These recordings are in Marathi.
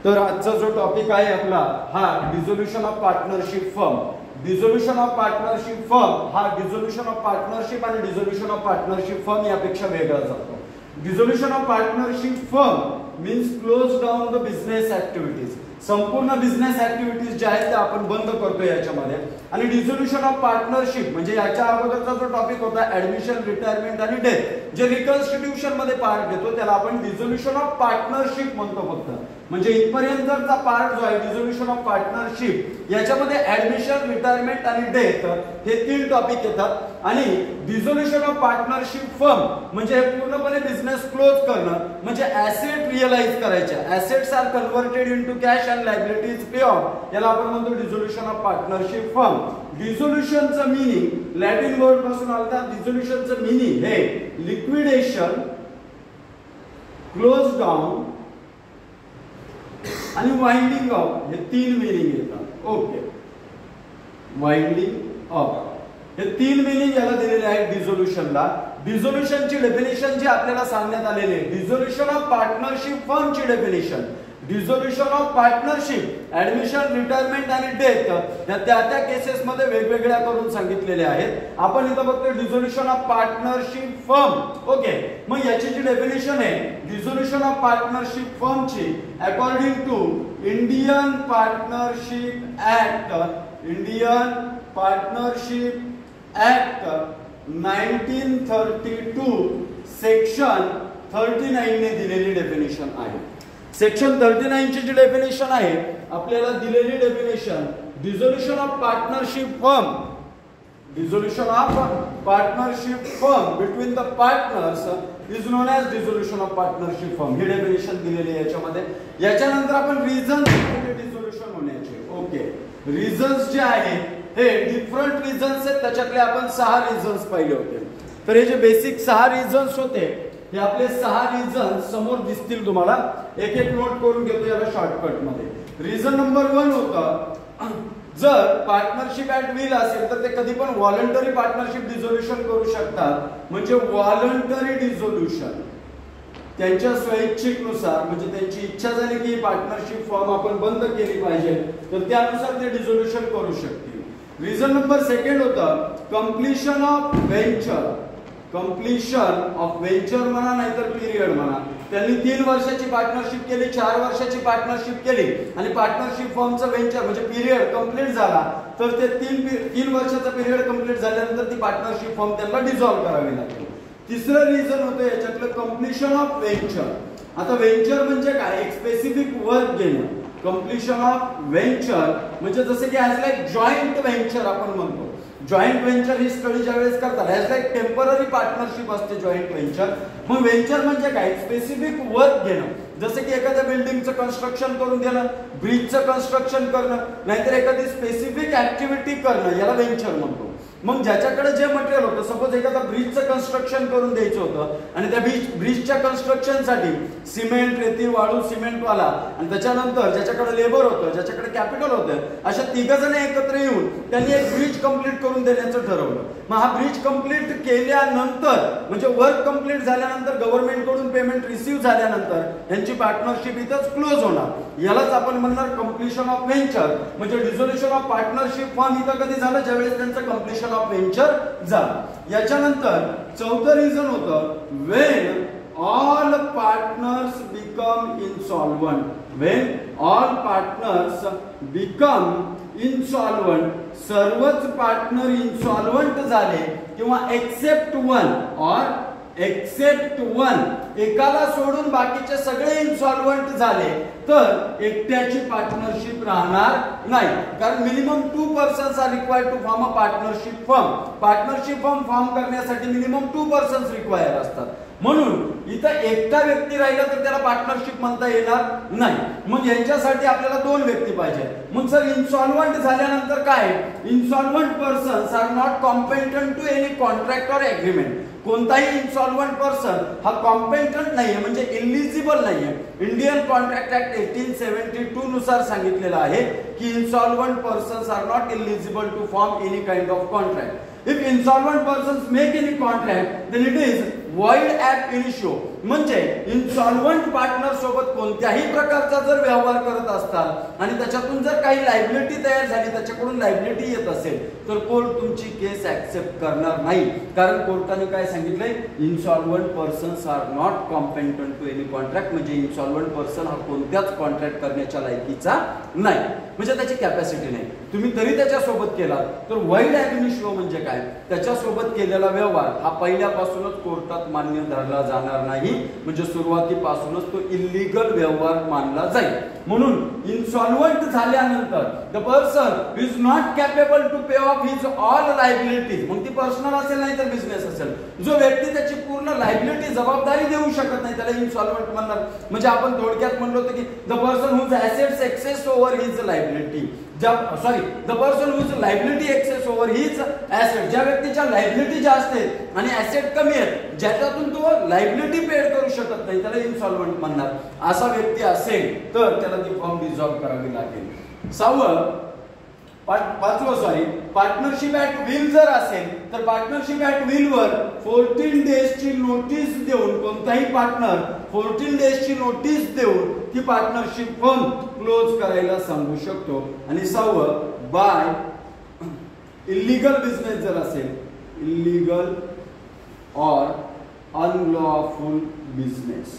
तर आजचा जो टॉपिक आहे आपला हा dissolution of partnership firm. Dissolution of partnership firm हा डिझोल्युशन ऑफ पार्टनरशिप आणि डिझोल्युशन ऑफ पार्टनरशिप फर्म यापेक्षा वेगळा जातो. Dissolution of partnership firm means close down the business activities. संपूर्ण बिझनेस ऍक्टिव्हिटीज ज्या आहेत त्या आपण बंद करतो याच्यामध्ये. आणि डिझोल्युशन ऑफ पार्टनरशिप म्हणजे याच्या अगोदरचा जो टॉपिक होता ऍडमिशन, रिटायरमेंट आणि डेथ जे रिकन्स्टिट्यूशन मध्ये पार्ट घेतो त्याला आपण डिझोल्युशन ऑफ पार्टनरशिप म्हणतो फक्त. म्हणजे इथपर्यंतचा पार्ट जो आहे डिझोल्युशन ऑफ पार्टनरशिप याच्यामध्ये ऍडमिशन, रिटायरमेंट आणि डेथ हे तीन टॉपिक येतात. आणि डिझोल्युशन ऑफ पार्टनरशिप फर्म म्हणजे हे पूर्णपणे बिझनेस क्लोज करणं म्हणजे ऍसेट रिअलाइज करायचे. Assets are converted into cash and liabilities pay off याला आपण म्हणतो डिझोल्युशन ऑफ पार्टनरशिप फर्म. डिझोल्युशनचं मीनिंग लॅटिन वर्ड पासून आलं. डिझोल्युशनचं मीनिंग हे लिक्विडेशन, क्लोज डाऊन आणि वाइंडिंग ऑफ हे तीन मिनिंग येतात. ओके, वाइंडिंग ऑफ हे तीन मिनिंग याला दिलेले आहेत डिझोल्युशनला. डिझोल्युशनची डेफिनेशन जी आपल्याला सांगण्यात आलेली आहे, डिझोल्युशन ऑफ पार्टनरशिप फर्मची definition, dissolution of partnership, admission, retirement आणि डेथ त्या केसेस मध्ये वेगवेगळ्या करून सांगितलेल्या आहेत. आपण इथं बघतो dissolution of partnership firm. Okay, मग याची जी डेफिनेशन आहे डिझोल्युशन ऑफ पार्टनरशिप फर्मची according to Indian partnership act, Indian partnership act 1932 section 39 ने दिलेली डेफिनेशन आहे. सेक्शन 39 ची जी डेफिनेशन आहे आपल्याला दिलेली definition dissolution of partnership firm, dissolution of partnership firm between the partners is known as dissolution of partnership firm ही डेफिनेशन दिलेली आहे याच्यामध्ये. याच्यानंतर आपण रिझन्स डिझोल्युशन होण्याचे. ओके, रिझन्स जे आहेत हे डिफरंट रिझन्स आहेत, त्याच्यातले आपण 6 रिझन्स पाहिले होते. तर हे जे बेसिक 6 रिझन्स होते हे आपले 6 रिझन्स समोर दिसतील तुम्हाला. एक एक नोट करून घेतो याला शॉर्टकट मध्ये. रिझन नंबर 1 होतं जर पार्टनरशिप ऍट विल असेल तर ते कधी पण व्हॉलंटरी पार्टनरशिप डिझोल्युशन करू शकतात. म्हणजे व्हॉलंटरी डिझोल्युशन त्यांच्या स्वैच्छिकनुसार म्हणजे त्यांची इच्छा झाली की पार्टनरशिप फॉर्म आपण बंद केली पाहिजे तर त्यानुसार ते डिझोल्युशन करू शकतील. रिझन नंबर 2 होतं completion of venture. Completion of venture म्हणा नाहीतर पिरियड म्हणा. त्यांनी 3 वर्षाची पार्टनरशिप केली, 4 वर्षाची पार्टनरशिप केली आणि पार्टनरशिप फॉर्मचा व्हेंचर म्हणजे पिरियड कंप्लीट झाला तर ते 3 वर्षाचा पिरियड कंप्लीट झाल्यानंतर ती पार्टनरशिप फॉर्म त्यांना डिझॉल्व्ह करावी लागेल. तिसरं रिझन होतं याच्यातलं कंप्लीशन ऑफ व्हेंचर. आता व्हेंचर म्हणजे काय, एक स्पेसिफिक वर्क घेणं. कंप्लीशन ऑफ व्हेंचर म्हणजे जसं की ॲज लाईक जॉईंट व्हेंचर आपण म्हणतो. जॉईंट व्हेंचर ही स्टडी ज्यावेळेस करतात ॲज लाईक टेम्पररी पार्टनरशिप असते जॉईंट व्हेंचर. मग व्हेंचर म्हणजे काय, स्पेसिफिक वर्क घेणं. जसं की एखाद्या बिल्डिंगचं कन्स्ट्रक्शन करून देणं, ब्रिजचं कन्स्ट्रक्शन करणं नाहीतर एखादी स्पेसिफिक ऍक्टिव्हिटी करणं याला व्हेंचर म्हणतो. मग ज्याच्याकडे जे मटेरियल होतं, सपोज एखादा ब्रिजचं कन्स्ट्रक्शन करून द्यायचं होतं आणि त्या ब्रिजच्या कन्स्ट्रक्शनसाठी सिमेंट, रेती, वाळू, सिमेंटवाला आणि त्याच्यानंतर ज्याच्याकडे लेबर होतं, ज्याच्याकडे कॅपिटल होतं, अशा 3 जण एकत्र येऊन त्यांनी एक ब्रिज कंप्लीट करून देण्याचं ठरवलं. मग हा ब्रिज कंप्लीट केल्यानंतर म्हणजे वर्क कंप्लीट झाल्यानंतर गव्हर्नमेंट कडून पेमेंट रिसीव्ह झाल्यानंतर यांची पार्टनरशिप इथंच क्लोज होणार. यालाच आपण म्हणणार कंप्लीशन ऑफ व्हेंचर. म्हणजे डिझोल्युशन ऑफ पार्टनरशिप फॉर्म इथं कधी झालं ज्यावेळेस त्यांचं कंप्लीशन ऑफ व्हेंचर झालं. याच्यानंतर 4थं रिझन होतं when all partners become insolvent. When all partners become insolvent, सर्वच पार्टनर इनसॉल्वंट झाले किंवा except one or except one एकाला सोडून बाकीचे सगळे इन्सॉल्वंट झाले तर एकट्याची पार्टनरशिप राहणार नाही. कारण minimum 2 persons are required to form a partnership firm. Partnership form करण्यासाठी मिनिमम 2 पर्सन्स रिक्वायर असतात. म्हणून इथं एकटा व्यक्ती राहिला तर त्याला पार्टनरशिप म्हणता येणार नाही. मग यांच्यासाठी आपल्याला 2 व्यक्ती पाहिजे. मग सर इन्सॉल्वंट झाल्यानंतर काय, insolvent persons are not competent to any contract or agreement. कोणताही इन्सॉल्वंट पर्सन हा कॉम्पेटंट नाहीये म्हणजे इलिजिबल नाहीये. इंडियन कॉन्ट्रॅक्ट ऍक्ट 1872 नुसार सांगितलेलं आहे की insolvent persons are not eligible to form any kind of contract. If insolvent persons make any contract, then it is void ab initio. म्हणजे इन्सॉल्वंट पार्टनर सोबत कोणत्याही प्रकारचा जर व्यवहार करत असतात आणि त्याच्यातून जर काही लायबिलिटी तयार झाली, त्याच्याकडून लायबिलिटी येत असेल, तर कोर्ट तुमची केस ऍक्सेप्ट करणार नाही. कारण कोर्टाने काय सांगितलंय, insolvent persons are not competent to any contract. म्हणजे इन्सॉल्वंट पर्सन हा कोणत्याच कॉन्ट्रॅक्ट करण्याच्या लायकीचा नाही, म्हणजे त्याची कॅपॅसिटी नाही. तुम्ही तरी त्याच्यासोबत केला तर वाईड ॲग्निशिओ म्हणजे काय, त्याच्यासोबत केलेला व्यवहार हा पहिल्यापासूनच कोर्टात मान्य धरला जाणार नाही. म्हणजे सुरुवातीपासूनच तो इल्लीगल व्यवहार मानला जाईल. म्हणून इन्सॉल्वंट झाल्यानंतर the person is not capable to pay off his all liabilities. मग ती पर्सनल असेल नाही तर बिझनेस असेल, जो व्यक्ती त्याची पूर्ण लायबिलिटी जबाबदारी देऊ शकत नाही त्याला इन्सॉल्वंट म्हणणार. म्हणजे आपण थोडक्यात म्हणलो होतो की the person whose assets excess over his liability. The person whose liability excess over his asset. ज्या व्यक्तीच्या लायबिलिटी जास्त आहेत आणि ॲसेट कमी आहेत, ज्याच्यातून तो लायबिलिटी पेड करू शकत नाही, त्याला इन्सॉल्वंट म्हणणार. असा व्यक्ती असेल तर त्याला ती फॉर्म डिझॉल्व करावी लागेल. पाचवं पार्टनरशिप ऍट विल जर असेल तर पार्टनरशिप ऍट विल वर 14 डेजची नोटीस देऊन कोणताही पार्टनर 14 डेजची नोटीस देऊन ती पार्टनरशिप फर्म क्लोज करायला सांगू शकतो. आणि 6 बाय इल्लीगल बिझनेस जर असेल, इल्लीगल ऑर अनलॉफुल बिझनेस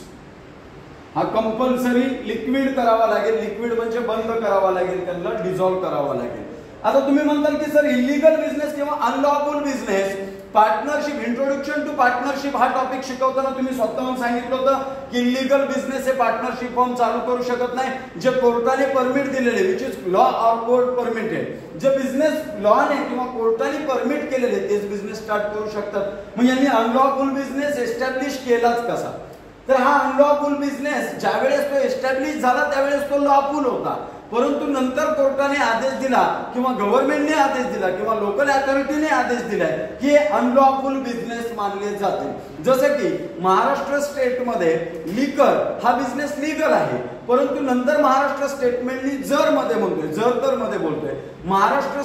हा कंपल्सरी लिक्विड करावा लागेल. लिक्विड म्हणजे बंद करावा लागेल, त्यांना डिझॉल्व करावा लागेल. आता तुम्ही म्हणताल की सर इल्लीगल बिझनेस किंवा unlawful business partnership, introduction to partnership हा टॉपिक शिकवताना तुम्ही स्वतःहून सांगितलं होतं की इल्लीगल बिझनेस हे पार्टनरशिप फॉर्म चालू करू शकत नाही जे कोर्टाने परमिट दिलेले, which is law or court permitted. जे बिझनेस लॉने किंवा कोर्टाने परमिट केलेले तेच बिझनेस स्टार्ट करू शकतात. मग यांनी अनलॉफुल बिझनेस एस्टॅब्लिश केलाच कसा, तर हा अनलॉफुल बिझनेस ज्यावेळेस तो एस्टॅब्लिश झाला त्यावेळेस तो लॉफुल होता. परंतु नंतर कोर्टाने आदेश दिला किंवा गव्हर्नमेंटने आदेश दिला किंवा लोकल अथॉरिटीने आदेश दिलाय की अनलॉफुल बिझनेस मानले जाते. जसं की महाराष्ट्र स्टेटमध्ये लिकर हा बिझनेस लीगल आहे, परंतु नंतर महाराष्ट्र स्टेटमेंटनी जर मध्ये बोलतोय, जर तर मध्ये बोलतोय, महाराष्ट्र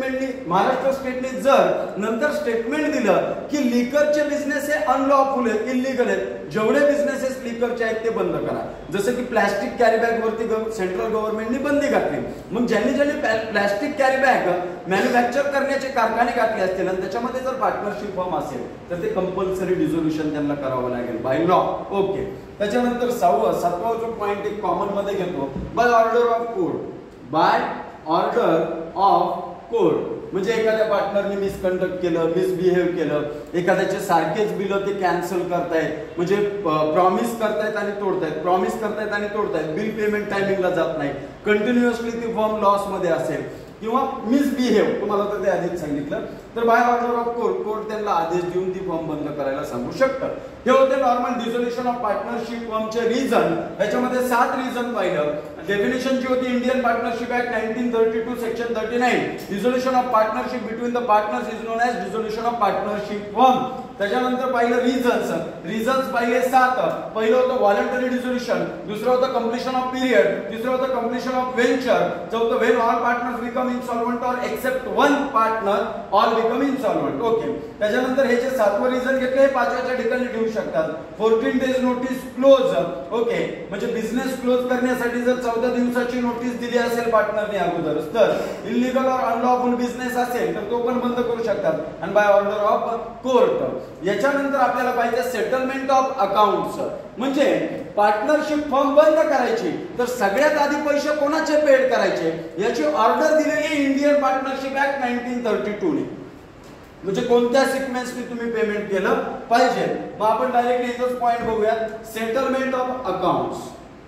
स्टेटने जर नंतर स्टेटमेंट दिलं की लिकरचे बिझनेस हे अनलॉफुल आहेत, इल्लीगल आहेत, जेवढे बिझनेसेस लिकरचे आहेत ते बंद करा. जसं की प्लास्टिक कॅरी बॅग वरती सेंट्रल गव्हर्नमेंटने बंदी घातली. मग ज्यांनी प्लास्टिक कॅरी बॅग मॅन्युफॅक्चर करण्याचे कारखाने घातले असतील आणि त्याच्यामध्ये जर पार्टनरशिप फॉर्म असेल तर ते कंपल्सरी डिझोल्युशन त्यांना करावं लागेल बाय लॉ. ओके. त्याच्यानंतर 7वा जो पॉइंट एक कॉमन मध्ये घेतो, by order of court. By order of court म्हणजे एखाद्या पार्टनरने मिसकंडक्ट केलं, मिसबिहेव केलं, एखाद्याचे सारखेच बिल ते कॅन्सल करतायत, म्हणजे प्रॉमिस करतायत आणि तोडतायत, प्रॉमिस करतायत आणि तोडतायत, बिल पेमेंट टायमिंगला जात नाही, कंटिन्युअसली ती फर्म लॉस मध्ये असेल किंवा मिसबिहेव, तुम्हाला तर ते आधीच सांगितलं, तर by order of court, court त्यांना आदेश देऊन ती फर्म बंद करायला सांगू शकतं. हे होते नॉर्मल डिझोल्युशन ऑफ पार्टनरशिप फर्मचे रिझन. याच्यामध्ये 7 रिझन पाहिलं. डेफिनेशन जी होती Indian partnership act 1932 section 39, dissolution of partnership between the partners is known as dissolution of partnership firm. त्याच्यानंतर पाहिलं रिझन्स पाहिले 7. पहिलं होतं व्हॉलंटरी डिझोल्युशन, दुसरं होतं कंप्लीशन ऑफ पिरियड, तिसरं होतं कंप्लीशन ऑफ व्हेंचर, चौथं when all partners become insolvent or except one partner all become insolvent. Okay. त्याच्यानंतर हे जे 7वं रिझन घेतले हे 5व्याच्या ठिकाणी ठेवू शकतात. 14 डेज नोटीस क्लोज. ओके. म्हणजे बिझनेस क्लोज करण्यासाठी जर 14 दिवसाची नोटीस दिली असेल पार्टनरने अगोदरच, तर इल्लीगल ऑर अनलॉफुल बिझनेस असेल तर तो पण बंद करू शकतात. आणि बाय ऑर्डर ऑफ कोर्ट. याच्यानंतर आपल्याला पाहिजे सेटलमेंट ऑफ अकाउंट्स. म्हणजे पार्टनरशिप फर्म बंद करायची तर सगळ्यात आधी पैसे कोणाचे पेड करायचे याची ऑर्डर दिलेली इंडियन पार्टनरशिप ऍक्ट 1932 ने. म्हणजे कोणत्या सिक्वेन्सने तुम्ही पेमेंट केलं पाहिजे. मग आपण डायरेक्टली इथंच पॉइंट बघूयात, सेटलमेंट ऑफ अकाउंट्स.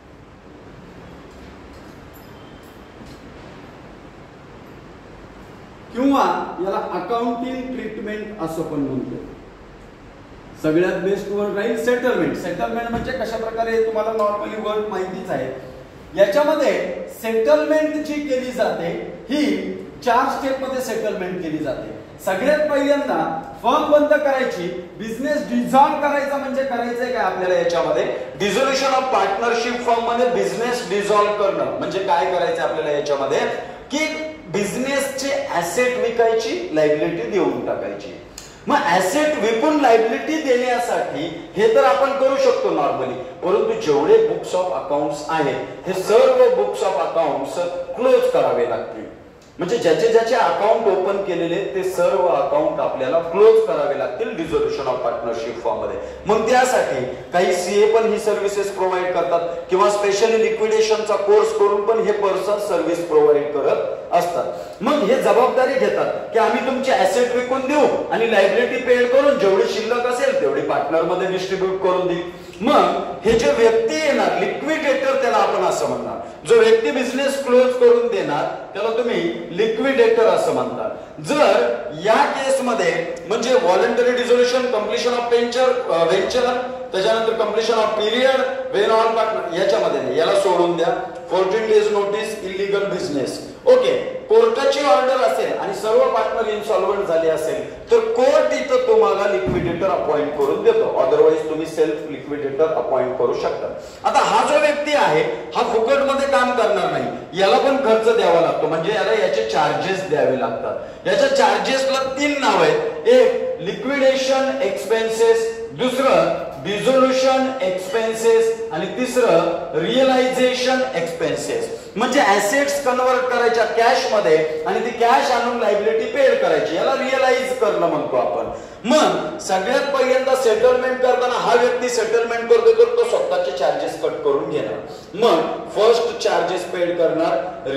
किंवा याला अकाउंटिंग ट्रीटमेंट असं पण म्हणतो. सगळ्यात बेस्ट वर्ड राहील सेटलमेंट. सेटलमेंट म्हणजे कशा प्रकारे तुम्हाला नॉर्मली वर्ड माहितीच आहे. याच्यामध्ये सेटलमेंट जी केली जाते ही 4 स्टेप मध्ये सेटलमेंट केली जाते. सगळ्यात पहिल्यांदा फर्म बंद करायची, बिझनेस डिझॉल्व करायचा. म्हणजे करायचंय काय आपल्याला याच्यामध्ये, डिझोल्युशन ऑफ पार्टनरशिप फर्म मध्ये बिझनेस डिझॉल्व करणं. म्हणजे काय करायचं आपल्याला याच्यामध्ये की बिझनेसचे ऍसेट विकायची, लायबिलिटी देऊन टाकायची. मग ऍसेट विकून लायबिलिटी देण्यासाठी हे तर आपण करू शकतो नॉर्मली, परंतु जेवढे बुक्स ऑफ अकाउंट्स आहेत हे सर्व बुक्स ऑफ अकाउंट्स क्लोज करावे लागतील. म्हणजे ज्याचे ज्याचे अकाउंट ओपन केलेले ते सर्व अकाउंट आपल्याला क्लोज करावे लागतील डिझोल्युशन ऑफ पार्टनरशिप फॉर्म मध्ये. मग त्यासाठी काही सीए पण ही सर्व्हिसेस प्रोव्हाइड करतात किंवा स्पेशली लिक्विडेशनचा कोर्स करून पण हे पर्सन सर्व्हिस प्रोव्हाइड करत असतात. मग हे जबाबदारी घेतात की आम्ही तुमचे ऍसेट विकून देऊ आणि लायबिलिटी पेड करून जेवढी शिल्लक असेल तेवढी पार्टनर मध्ये डिस्ट्रीब्यूट करून देऊ. मग हे जे व्यक्ती येणार लिक्विडेटर त्याला आपण असं म्हणणार. जो व्यक्ती बिझनेस क्लोज करून देणार त्याला तुम्ही लिक्विडेटर असं म्हणतात. जर या केसमध्ये म्हणजे voluntary dissolution, completion of venture, त्याच्यानंतर completion of period when all partner याच्यामध्ये नाही, याला सोडून द्या. 14 days notice illegal business. Okay, कोर्टाची ऑर्डर असेल आणि सर्व पार्टनर इन्सॉल्व्हंट झाले असेल तर कोर्ट इथं तुम्हाला लिक्विडेटर अपॉइंट करून देतो. अदरवाईज तुम्ही सेल्फ लिक्विडेटर अपॉइंट करू शकता. आता हा जो व्यक्ती आहे हा फुकटमध्ये काम करणार नाही, याला पण खर्च द्यावा लागतो. म्हणजे याला याचे चार्जेस द्यावे लागतात. याच्या चार्जेसला 3 नाव आहेत. एक लिक्विडेशन एक्सपेन्सेस, दुसरं डिझोल्युशन एक्सपेन्सेस आणि तिसरं रिअलायझेशन एक्सपेन्सेस. म्हणजे ऍसेट्स कन्वर्ट करायच्या कॅश मध्ये आणि ती कॅश आणून लायबिलिटी पेड करायची, याला रिअलाइज करणं म्हणतो आपण. मग सगळ्यात पहिल्यांदा सेटलमेंट करताना हा व्यक्ती सेटलमेंट करतो तर तो स्वतःचे चार्जेस कट करून घेणार. मग फर्स्ट चार्जेस पेड करणार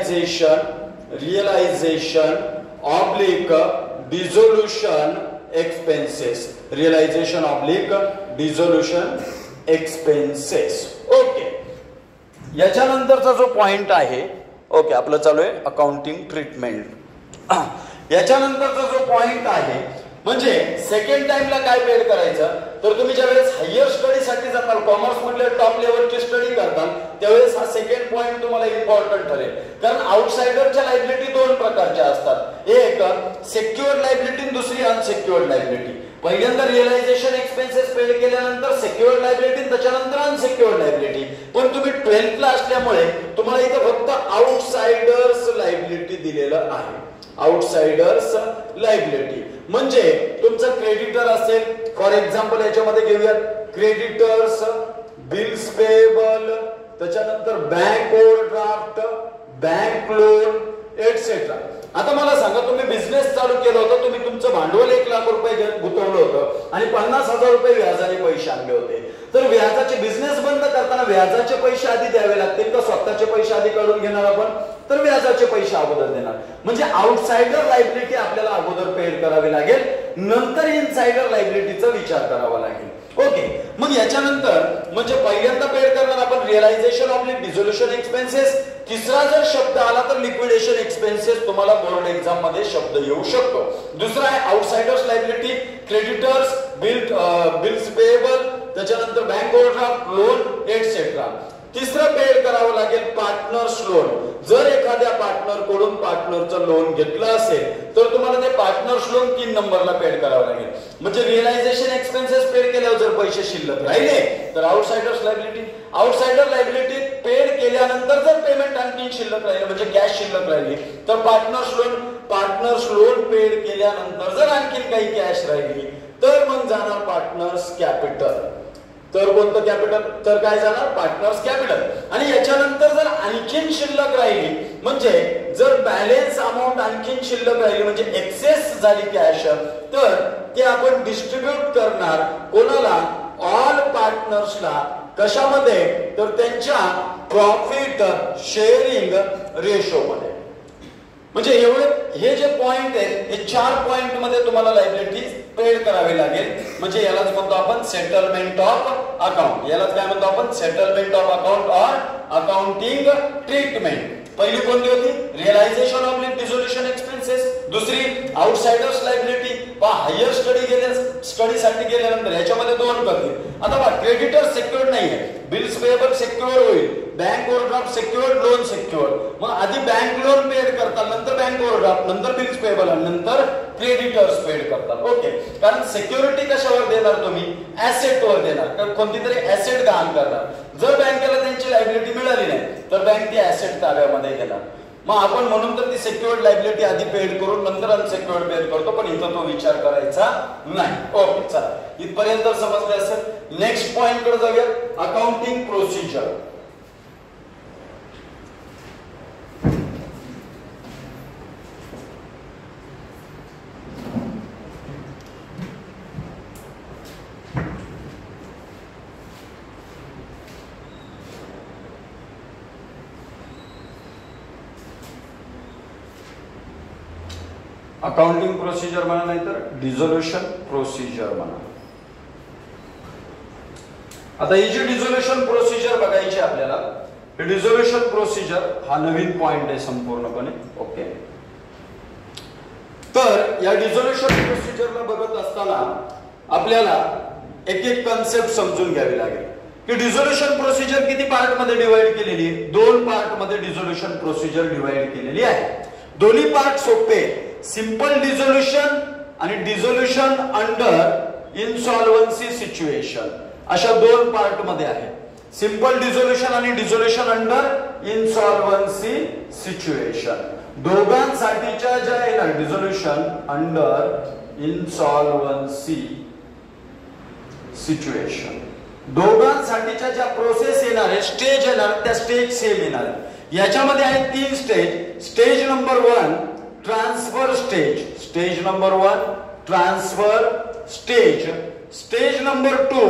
realisation oblique dissolution expenses. Realisation oblique dissolution expenses. Okay, याच्यानंतरचा जो पॉइंट आहे, ओके आपलं चालू आहे अकाउंटिंग ट्रीटमेंट. याच्यानंतरचा जो पॉइंट आहे म्हणजे सेकंड टाइमला काय पेड करायचं तर तुम्ही ज्यावेळेस हायर स्टडीसाठी जाताल, कॉमर्स मधले टॉप लेवलची स्टडी करताल त्यावेळेस हा सेकंड पॉइंट तुम्हाला इम्पॉर्टंट ठरेल. कारण आउटसाइडरच्या लायबिलिटी 2 प्रकारच्या असतात. एक सेक्युअर्ड लायबिलिटी, दुसरी अनसेक्युअर्ड लायबिलिटी. पहिल्यांदा रिअलायझेशन एक्सपेन्सेस पेड केल्यानंतर सेक्युअर्ड लायबिलिटी, त्याच्यानंतर अनसेक्युअर्ड लायबिलिटी. पण तुम्ही 12th ला असल्यामुळे तुम्हाला इथे फक्त आउटसाइडर्स लायबिलिटी दिलेलं आहे. आउटसाइडर्स लायबिलिटी म्हणजे तुमचं क्रेडिटर असेल, फॉर एक्झाम्पल याच्यामध्ये घेऊयात क्रेडिटर्स, बिल्स पेएबल, त्याच्यानंतर bank overdraft, bank loan etcetera. आता मला सांगा, तुम्ही बिझनेस चालू केला होता, तुम्ही तुमचं भांडवल 1 लाख रुपये गुंतवलं होतं आणि 50,000 रुपये व्याजाने पैसे आणले होते. तर व्याजाचे बिझनेस बंद करताना व्याजाचे पैसे आधी द्यावे लागतील का स्वतःचे पैसे आधी काढून घेणार आपण? तर व्याजाचे पैसे अगोदर देणार. म्हणजे आउटसाइडर लायबिलिटी आपल्याला अगोदर पेड करावी लागेल, नंतर इनसाइडर लायबिलिटीचा विचार करावा लागेल. ओके, मग याच्यानंतर म्हणजे पहिल्यांदा पेड करणार आपण रिअलायझेशन ऑब्लिक डिझोल्युशन एक्सपेन्सेस. तिसरा जर शब्द आला तर लिक्विडेशन एक्सपेन्सेस. तुम्हाला बोर्ड एक्झाम मध्ये शब्द येऊ शकतो. दुसरा आहे outsiders liability, creditors, bills payable, त्याच्यानंतर बँक ओव्हरड्राफ्ट, लोन एटसेट्रा. तिसरं पेड करावं लागेल पार्टनर्स लोन. जर एखाद्या पार्टनर कडून पार्टनरचं लोन घेतलं असेल तर तुम्हाला ते पार्टनर्स लोन 3 नंबरला पेड करावं लागेल. म्हणजे रिअलायझेशन एक्सपेन्सेस पेड केल्यावर जर पैसे शिल्लक राहिले तर outsiders liability. Outsider liability paid केल्यानंतर जर पेमेंट आणखी शिल्लक राहिलं म्हणजे कॅश शिल्लक राहिली तर partners loan. Partners loan paid केल्यानंतर जर आणखी काही कॅश राहिली तर मग जाणार पार्टनर्स कॅपिटल. तर कोणतं कॅपिटल? तर काय जाणार? Partners capital. आणि याच्यानंतर जर आणखीन शिल्लक राहिली म्हणजे जर बॅलन्स अमाऊंट आणखीन शिल्लक राहिली म्हणजे एक्सेस झाली कॅश तर ते आपण डिस्ट्रीब्यूट करणार कोणाला? ऑल पार्टनर्सला. कशामध्ये? तर त्यांच्या प्रॉफिट शेअरिंग रेशो मध्ये. म्हणजे एवढे हे जे पॉइंट आहेत हे 4 पॉइंट मध्ये तुम्हाला लायबिलिटी पेड करावी लागेल. म्हणजे यालाच म्हणतो आपण सेटलमेंट ऑफ अकाउंट. यालाच काय म्हणतो आपण? Settlement of account or accounting treatment. पहिली कोणती होती? Realisation oblique dissolution expenses. दुसरी आउटसाइडर्स लायबिलिटी. हायर स्टडीसाठी गेल्यानंतर याच्यामध्ये 2 करतील. आता बघा, क्रेडिटर सेक्युअर्ड नाहीये, बिल्स पेएबल सेक्युअर्ड होईल, bank overdraft secured, loan secured. मग आधी बँक लोन पेड करतात, नंतर बँक ओव्हरड्राफ्ट, नंतर बिल्स पेएबल आणि नंतर क्रेडिटर्स पेड करतात. ओके, कारण सिक्युरिटी कशावर देणार तुम्ही? ऍसेट वर देणार. कारण कोणती तरी ऍसेट गहाण करणार. जर बँकेला त्यांची लायबिलिटी मिळाली नाही तर बँक ती ऍसेट ताब्यामध्ये घेणार. मग आपण म्हणून तर ती सेक्युअर्ड लायबिलिटी आधी पेड करून नंतर अनसेक्युअर्ड पेड करतो, पण इथं तो विचार करायचा नाही. ओके, चला इथपर्यंत समजले असेल. नेक्स्ट पॉइंट कडे जाऊया, अकाउंटिंग प्रोसिजर. अकाउंटिंग प्रोसिजर म्हणा, नाही तर डिझोल्युशन प्रोसिजर म्हणा. आता ही जी डिझोल्युशन प्रोसिजर बघायची आपल्याला, डिझोल्युशन प्रोसिजर हा नवीन पॉइंट आहे संपूर्णपणे. ओके, तर या डिझोल्युशन प्रोसिजरला बघत असताना आपल्याला एक एक कन्सेप्ट समजून घ्यावी लागेल की डिझोल्युशन प्रोसिजर किती पार्ट मध्ये डिवाइड केलेली आहे. 2 पार्ट मध्ये डिझोल्युशन प्रोसिजर डिवाइड केलेली आहे. दोन्ही पार्ट सोपे, सिंपल डिझोल्युशन आणि डिझोल्युशन अंडर इनसॉल्व्हन्सी सिच्युएशन, अशा 2 पार्ट मध्ये आहे. सिंपल डिझोल्युशन आणि डिझोल्युशन अंडर इनसॉल्व्हन्सी सिच्युएशन. दोघांसाठीच्या ज्या येणार डिझोल्युशन अंडर इनसॉल्व्हन्सी सिच्युएशन, दोघांसाठीच्या ज्या प्रोसेस येणार आहे, स्टेज येणार, त्या स्टेज सेम येणार. याच्यामध्ये आहे 3 stage. Stage number 1 transfer stage, stage number 1 transfer stage. Stage number 2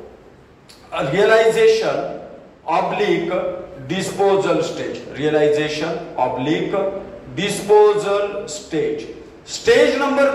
realisation oblique disposal stage, realisation oblique disposal stage. Stage number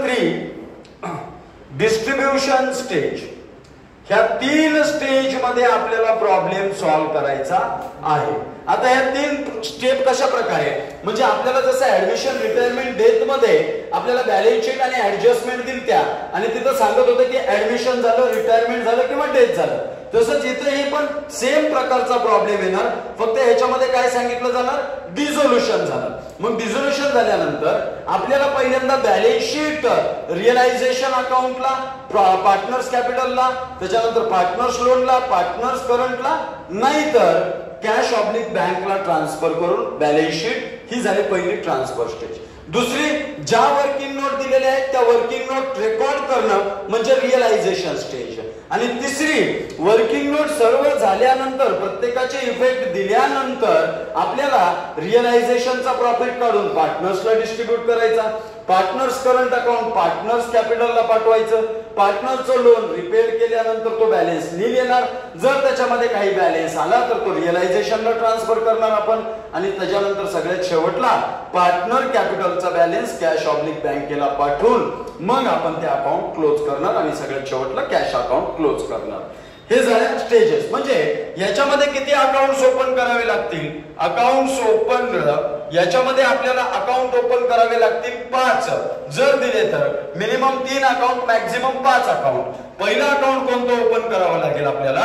3 distribution stage. ह्या 3 स्टेज मध्ये आपल्याला प्रॉब्लेम सॉल्व्ह करायचा आहे. आता ह्या 3 स्टेप कशा प्रकारे, म्हणजे आपल्याला जसं ऍडमिशन रिटायरमेंट डेथ मध्ये आपल्याला बॅलन्स शीट आणि ऍडजस्टमेंट दिली त्या आणि तिथं सांगत होतं की ऍडमिशन झालं, रिटायरमेंट झालं किंवा डेथ झालं, तसंच इथेही पण सेम प्रकारचा प्रॉब्लेम येणार. फक्त ह्याच्यामध्ये काय सांगितलं जाणार, डिझोल्युशन झालं. मग डिझोल्युशन झाल्यानंतर आपल्याला पहिल्यांदा बॅलन्स शीट रिअलायझेशन अकाउंटला, पार्टनर्स कॅपिटलला, त्याच्यानंतर पार्टनर्स लोनला, पार्टनर्स करंटला, नाहीतर कॅश ऑब्लिक बँकला ट्रान्सफर करून बॅलन्स शीट, ही झाली पहिली ट्रान्सफर स्टेज. दुसरी, ज्या वर्किंग नोट दिलेल्या आहेत त्या वर्किंग नोट रेकॉर्ड करणं म्हणजे रिअलायझेशन स्टेज. आणि तिसरी, वर्किंग नोट सर्व झाल्यानंतर प्रत्येकाचे इफेक्ट दिल्यानंतर आपल्याला रिअलायझेशनचा प्रॉफिट काढून पार्टनर्सला डिस्ट्रीब्यूट करायचा, पार्टनर्स करंट अकाउंट पार्टनर्स कॅपिटलला पाठवायचं, पार्टनरचं लोन रिपेड केल्यानंतर तो बॅलन्स नील येणार. जर त्याच्यामध्ये काही बॅलन्स आला तर तो रिअलायझेशनला ट्रान्सफर करणार आपण, आणि त्याच्यानंतर सगळ्यात शेवटला पार्टनर कॅपिटलचा बॅलन्स कॅश ऑब्लिक बँकेला पाठवून मग आपण ते अकाउंट क्लोज करणार आणि सगळ्यात शेवटला कॅश अकाउंट क्लोज करणार. हे झाले स्टेजेस. म्हणजे याच्यामध्ये किती अकाउंट्स ओपन करावे लागतील, अकाउंट्स ओपन याच्यामध्ये आपल्याला अकाउंट ओपन करावे लागतील 5. जर दिले तर मिनिमम 3 अकाउंट, मॅक्झिमम 5 अकाउंट. पहिलं अकाउंट कोणतं ओपन करावं लागेल आपल्याला,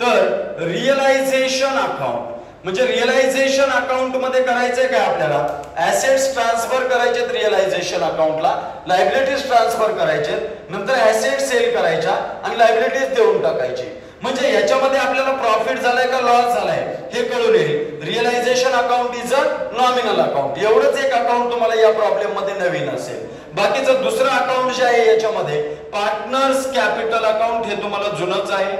तर रिअलायझेशन अकाउंट. म्हणजे रिअलायझेशन अकाउंट मध्ये करायचंय काय आपल्याला, ऍसेट्स ट्रान्सफर करायचे रिअलायझेशन अकाउंटला, लायबिलिटीज ट्रान्सफर करायचे, नंतर ऍसेट सेल करायच्या आणि लायबिलिटीज देऊन टाकायची. म्हणजे याच्यामध्ये आपल्याला प्रॉफिट झालाय का लॉस झालाय हे कळून येईल. Realisation account is a nominal account. एवढंच एक अकाउंट तुम्हाला या प्रॉब्लेम मध्ये नवीन असेल. बाकीचं दुसरं अकाउंट जे आहे याच्यामध्ये पार्टनर्स कॅपिटल अकाउंट, हे तुम्हाला जुनच आहे,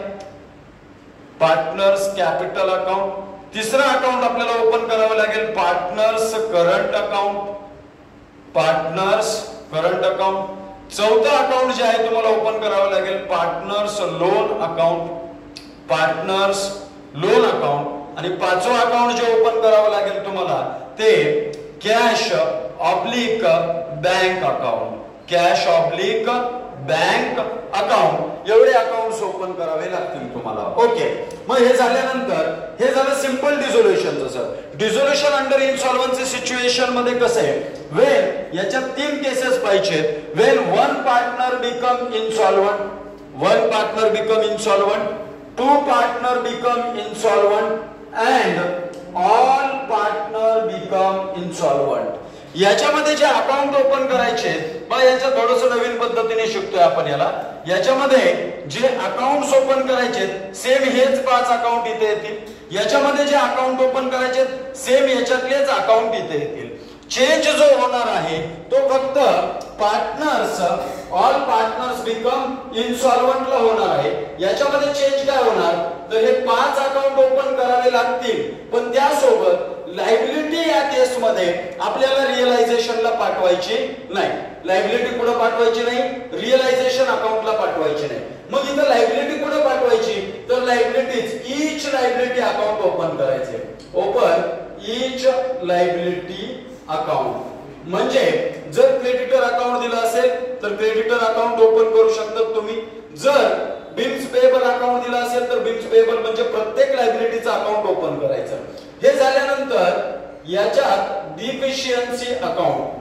पार्टनर्स कॅपिटल अकाउंट. तिसरं अकाउंट आपल्याला ओपन करावं लागेल partners current account, partners current account. चौथं अकाउंट जे आहे तुम्हाला ओपन करावं लागेल partners loan account, partners loan account. आणि 5वं अकाउंट जे ओपन करावं लागेल तुम्हाला ते cash oblique bank account, cash oblique bank account. एवढे अकाउंट्स ओपन करावे लागतील तुम्हाला. ओके, मग हे झाल्यानंतर हे झालं सिंपल डिझोल्युशनचं. Sir dissolution under insolvency situation मध्ये कसं आहे, वेन याच्यात 3 केसेस पाहिजे. When one partner become insolvent, one partner become insolvent, 2 partner become insolvent and all partner become insolvent. याच्यामध्ये जे अकाउंट ओपन करायचे बघा, याच्या थोडस नवीन पद्धतीने शिकतोय आपण याला. याच्यामध्ये जे अकाउंट ओपन करायचे सेम हेच 5 अकाउंट इथे येतील. याच्यामध्ये जे अकाउंट ओपन करायचे सेम याच्यातलेच अकाउंट इथे येतील. चेंज जो होणार आहे तो फक्त पार्टनर्स, ऑल पार्टनर्स बिकम इनसॉल्वंटला होणार आहे. याच्यामध्ये चेंज काय होणार तर हे 5 अकाउंट ओपन करावे लागतील, पण त्यासोबत लायबिलिटी या केसमध्ये आपल्याला रिअलायझेशनला पाठवायची नाही. लायबिलिटी कुठे पाठवायची नाही, रिअलायझेशन अकाउंटला पाठवायची नाही. मग इथं लायबिलिटी कुठे पाठवायची तर liabilities each liability account open करायचे. ओपन ईच लायबिलिटी अकाउंट म्हणजे जर क्रेडिटर अकाउंट दिलं असेल तर क्रेडिटर अकाउंट ओपन करू शकतात तुम्ही. जर बिल्स पेएबल अकाउंट दिलं असेल तर बिल्स पेएबल म्हणजे प्रत्येक लायबिलिटीचं अकाउंट ओपन करायचं. हे झाल्यानंतर याच्यात डिफिशियन्सी अकाउंट,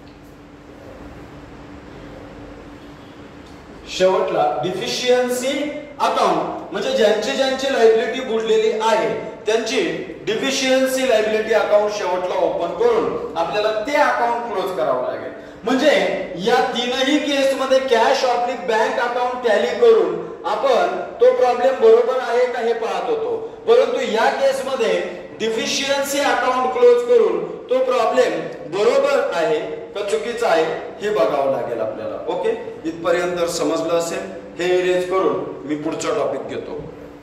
शेवटला डिफिशियन्सी अकाउंट म्हणजे ज्यांची लायबिलिटी बुडलेली आहे त्यांची डिफिशियन्सी लायबिलिटी अकाउंट शेवटला ओपन करून आपल्याला ते अकाउंट क्लोज करावं लागेल. म्हणजे या तीनही केसमध्ये cash oblique bank account tally करून आपण तो प्रॉब्लेम बरोबर आहे का हे पाहत होतो, परंतु या केसमध्ये डिफिशियन्सी अकाउंट क्लोज करून तो प्रॉब्लेम बरोबर आहे का चुकीचा आहे हे बघावं लागेल आपल्याला. ओके, इथपर्यंत समजलं असेल. हे इरेज करून मी पुढचा टॉपिक घेतो.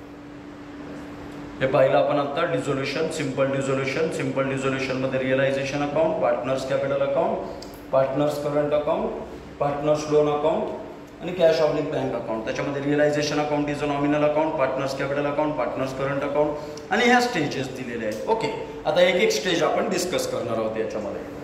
हे पाहिलं आपण आता डिझोल्युशन, सिंपल डिझोल्युशन मध्ये realisation account, partners capital account, partners current account, partners loan account आणि कॅश ऑब्लिक बँक अकाउंट. त्याच्यामध्ये realisation account is a nominal account, partners capital account, partners current account आणि ह्या स्टेजेस दिलेले आहेत. ओके, आता एक एक स्टेज आपण डिस्कस करणार आहोत याच्यामध्ये.